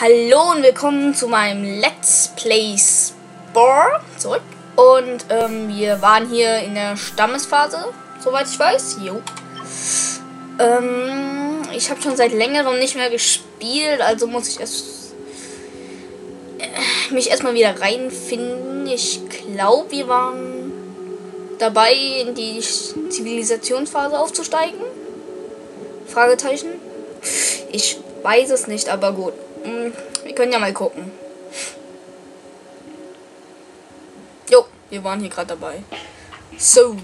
Hallo und willkommen zu meinem Let's Play Spore zurück. Und wir waren hier in der Stammesphase, soweit ich weiß. Jo. Ich habe schon seit längerem nicht mehr gespielt, also muss ich mich erstmal wieder reinfinden. Ich glaube, wir waren dabei, in die Zivilisationsphase aufzusteigen. Fragezeichen. Ich weiß es nicht, aber gut. Wir können ja mal gucken. Jo, wir waren hier gerade dabei. So.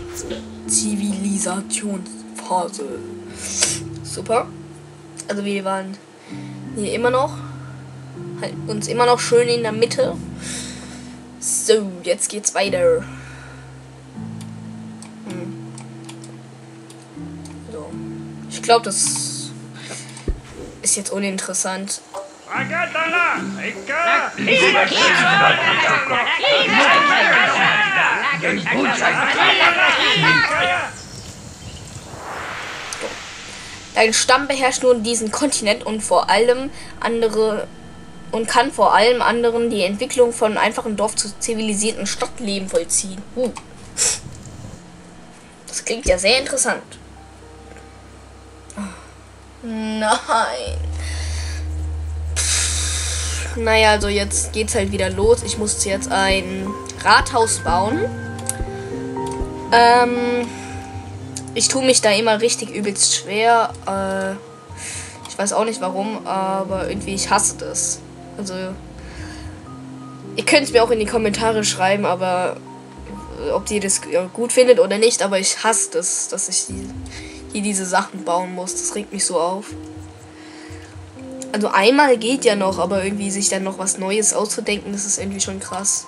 Zivilisationsphase. Super. Also wir waren hier immer noch. Halt uns immer noch schön in der Mitte. So, jetzt geht's weiter. So. Ich glaube, das ist jetzt uninteressant. Dein Stamm beherrscht nun diesen Kontinent und kann vor allem anderen die Entwicklung von einfachen Dorf zu zivilisierten Stadtleben vollziehen. Das klingt ja sehr interessant. Nein. Naja, also jetzt geht's halt wieder los. Ich musste jetzt ein Rathaus bauen. Ich tue mich da immer richtig übelst schwer. Ich weiß auch nicht warum, aber irgendwie ich hasse das. Also ihr könnt es mir auch in die Kommentare schreiben, aber ob ihr das gut findet oder nicht, aber ich hasse das, dass ich hier diese Sachen bauen muss. Das regt mich so auf. Also einmal geht ja noch, aber irgendwie sich dann noch was Neues auszudenken, das ist irgendwie schon krass.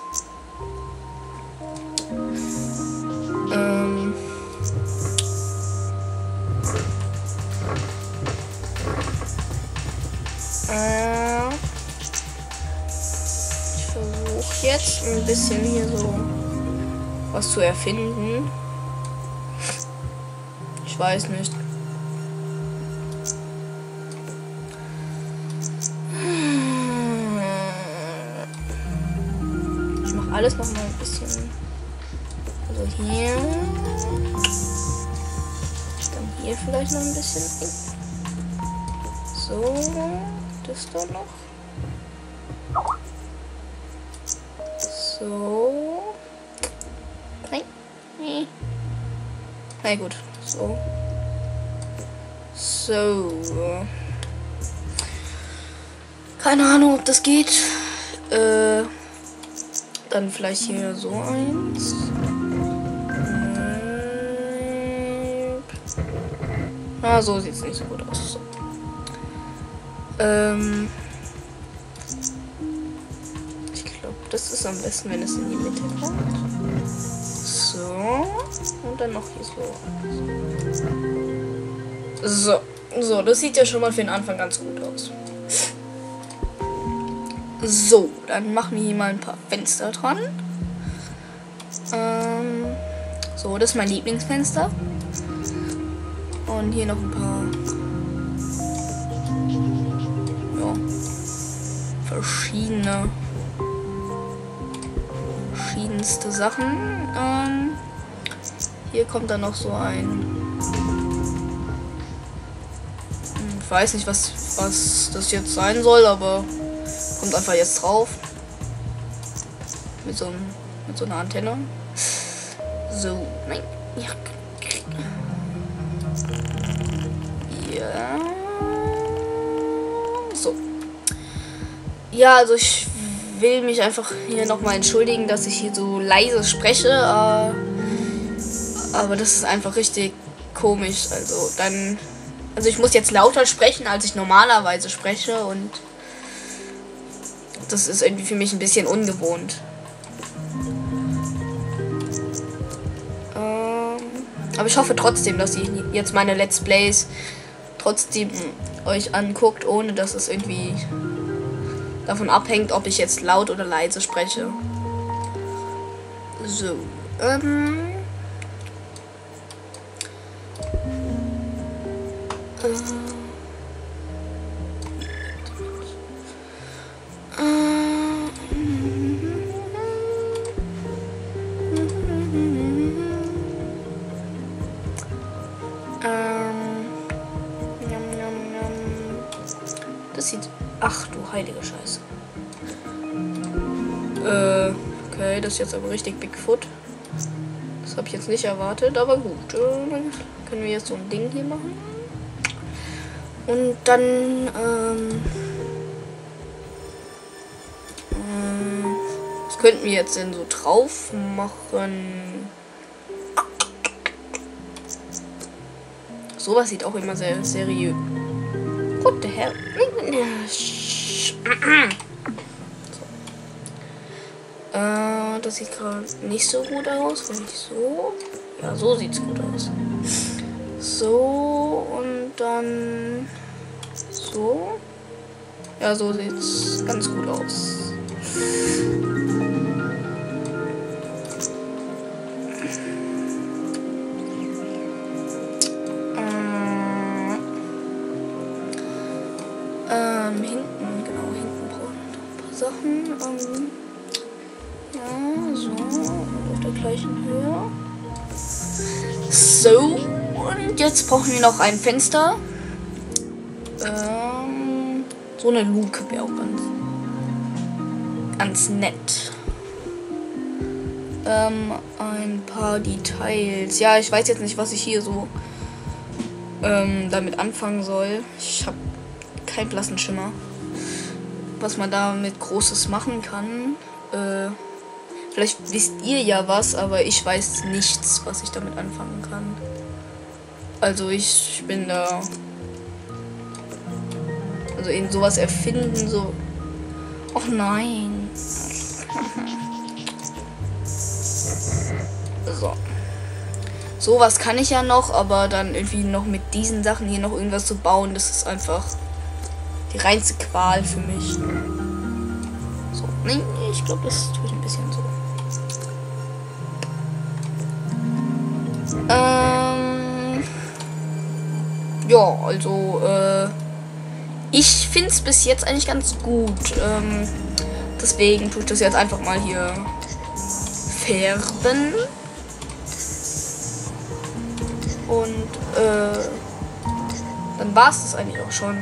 Ich versuche jetzt ein bisschen hier so was zu erfinden. Ich weiß nicht. Ich mache alles noch mal ein bisschen. Also hier. Dann hier vielleicht noch ein bisschen. So, das da noch. So. Nein. Nee. Na gut. So. So. Keine Ahnung, ob das geht. Dann vielleicht hier so eins. Ah, so sieht es nicht so gut aus. So. Ich glaube, das ist am besten, wenn es in die Mitte kommt. So. Und dann noch hier so. So, das sieht ja schon mal für den Anfang ganz gut aus. So, dann machen wir hier mal ein paar Fenster dran. So, das ist mein Lieblingsfenster. Und hier noch ein paar verschiedenste Sachen. Hier kommt dann noch so ein. Ich weiß nicht, was das jetzt sein soll, aber kommt einfach jetzt drauf. Mit so einer Antenne. So, nein. Ja. Ja. So. Ja, also ich will mich einfach hier nochmal entschuldigen, dass ich hier so leise spreche. Aber das ist einfach richtig komisch. Also ich muss jetzt lauter sprechen, als ich normalerweise spreche, und das ist irgendwie für mich ein bisschen ungewohnt. Aber ich hoffe trotzdem, dass ihr jetzt meine Let's Plays trotzdem euch anguckt, ohne dass es irgendwie davon abhängt, ob ich jetzt laut oder leise spreche. So. Das sieht... Ach du heilige Scheiße. Okay, das ist jetzt aber richtig Bigfoot. Das habe ich jetzt nicht erwartet, aber gut. Dann können wir jetzt so ein Ding hier machen. Und dann, was könnten wir jetzt denn so drauf machen? Sowas sieht auch immer sehr seriös. What the hell? Das sieht gerade nicht so gut aus. Wenn ich so. Ja, so sieht's gut aus. So und dann so. Ja, so sieht's ganz gut aus. Hinten, genau, hinten brauchen wir ein paar Sachen. Ja, so, und auf der gleichen Höhe. So, und jetzt brauchen wir noch ein Fenster. So eine Luke wäre auch ganz nett. Ein paar Details. Ja, ich weiß jetzt nicht, was ich hier so damit anfangen soll. Ich habe keinen blassen Schimmer, was man damit Großes machen kann. Vielleicht wisst ihr ja was, aber ich weiß nichts, was ich damit anfangen kann. Also ich bin da... Also in sowas erfinden, so... Och nein. So. Sowas kann ich ja noch, aber dann irgendwie noch mit diesen Sachen hier noch irgendwas zu bauen, das ist einfach die reinste Qual für mich. So, nee, ich glaube, das tue ich ein bisschen so. Ja, also, ich finde es bis jetzt eigentlich ganz gut. Deswegen tue ich das jetzt einfach mal hier färben. Und, dann war es das eigentlich auch schon.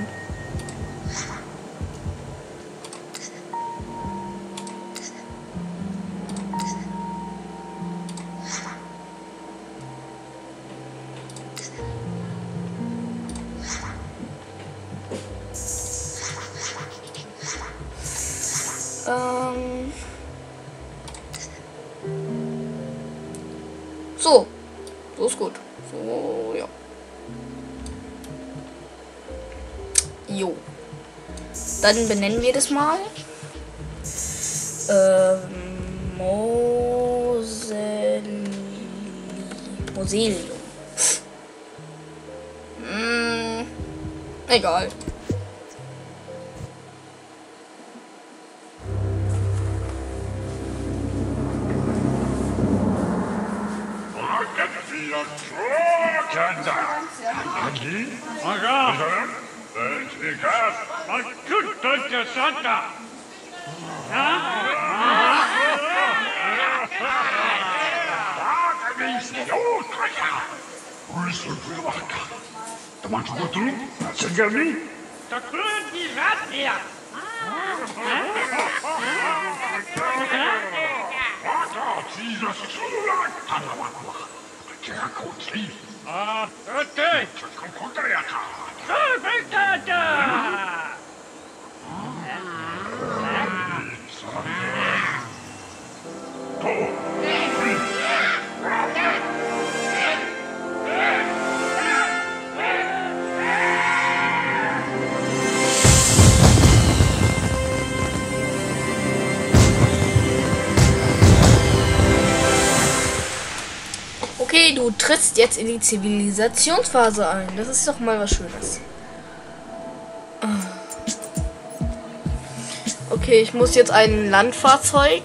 So. So ist gut. So, ja. Jo. Dann benennen wir das mal. Moselium. Egal. Okay, du trittst jetzt in die Zivilisationsphase ein. Das ist doch mal was Schönes. Okay, ich muss jetzt ein Landfahrzeug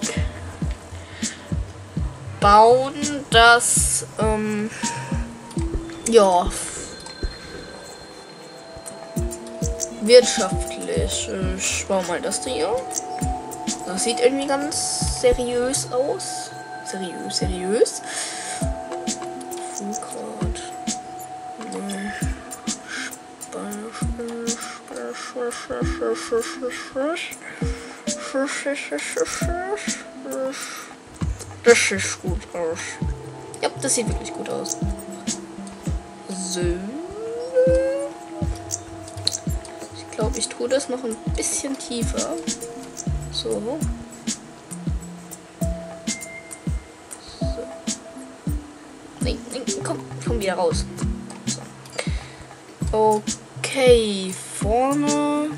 bauen, das ja wirtschaftlich. Ich baue mal das hier. Das sieht irgendwie ganz seriös aus. Seriös. Das sieht gut aus. Ja, das sieht wirklich gut aus. So. Ich glaube, ich tue das noch ein bisschen tiefer. So. Nein, komm wieder raus. So. Okay, vorne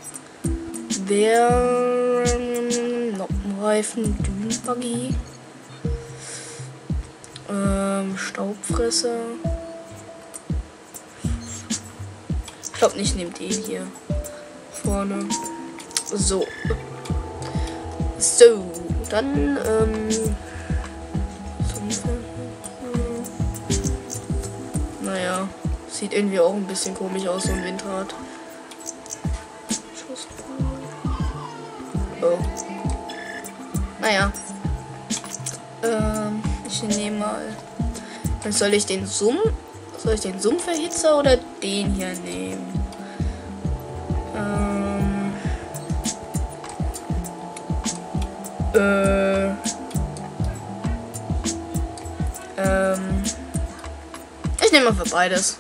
der Noppenreifen, Dünenbuggy, Staubfresser. Ich glaube nicht, nehmt den hier vorne. So. So, dann naja, sieht irgendwie auch ein bisschen komisch aus, so ein Windrad. Oh. Naja. Ich nehme mal. Dann soll ich den Summverhitzer oder den hier nehmen? Ich nehme mal für beides.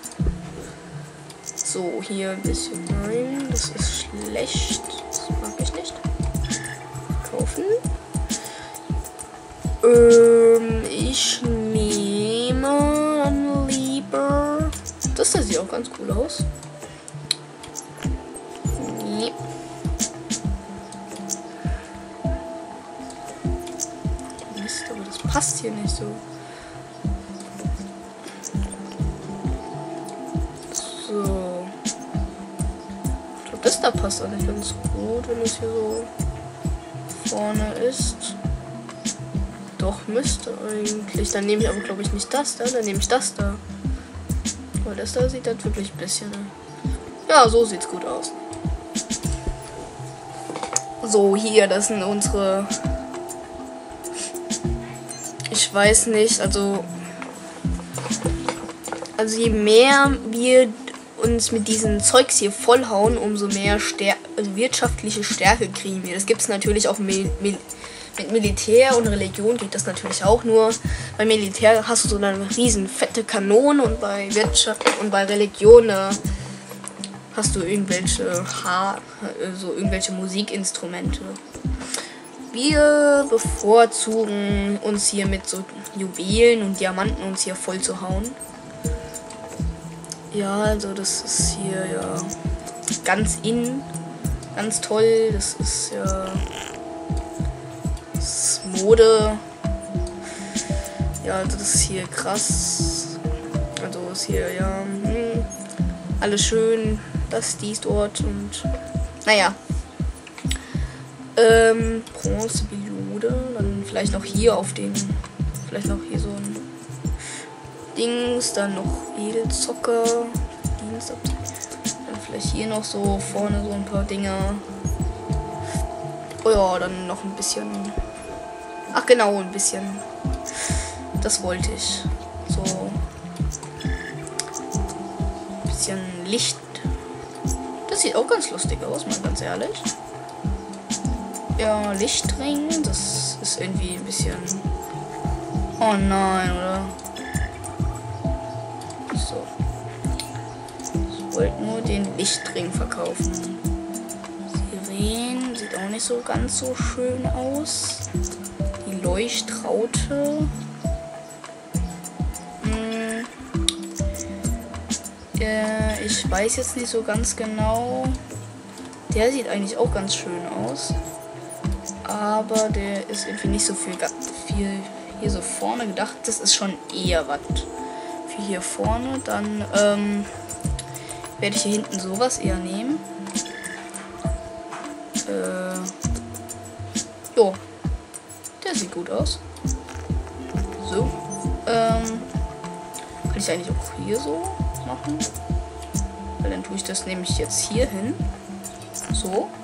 So, hier ein bisschen. Nein, das ist schlecht. Das mag ich nicht. Kaufen. Ich nehme dann lieber. Das sieht auch ganz cool aus. Nee. Mist, aber das passt hier nicht so. So. Ich glaube, das da passt eigentlich ganz gut, wenn es hier so vorne ist. Doch, müsste eigentlich. Dann nehme ich aber, glaube ich, nicht das da. Dann nehme ich das da. Weil das da sieht dann wirklich ein bisschen. Ja, so sieht's gut aus. So, hier, das sind unsere. Ich weiß nicht, also je mehr wir uns mit diesen Zeugs hier vollhauen, umso mehr wirtschaftliche Stärke kriegen wir. Das gibt es natürlich auch mit Militär und Religion geht das natürlich auch, nur beim Militär hast du so eine riesen fette Kanone und bei Wirtschaft und bei Religion hast du irgendwelche Musikinstrumente. Wir bevorzugen uns hier mit so Juwelen und Diamanten uns hier voll zu hauen. Ja, also das ist hier ja ganz ganz toll. Das ist ja das Mode. Ja, also das ist hier krass. Also ist hier ja alles schön, das, dies, dort und naja. Bronzeperiode, dann vielleicht noch hier auf den, vielleicht noch hier so ein Dings, dann noch Edelzocker, dann vielleicht hier noch so vorne so ein paar Dinger. Oh ja, dann noch ein bisschen, ach genau, ein bisschen, das wollte ich, so ein bisschen Licht, das sieht auch ganz lustig aus, mal ganz ehrlich. Ja, Lichtring, das ist irgendwie ein bisschen, oh nein, oder? So. Ich wollte nur den Lichtring verkaufen. Sirenen sieht auch nicht so ganz so schön aus. Die Leuchtraute. Ich weiß jetzt nicht so ganz genau. Der sieht eigentlich auch ganz schön aus. Aber der ist irgendwie nicht so viel hier so vorne gedacht. Das ist schon eher was für hier vorne. Dann werde ich hier hinten sowas eher nehmen. Jo. Der sieht gut aus. So. Kann ich eigentlich auch hier so machen? Weil dann tue ich das nämlich jetzt hier hin. So.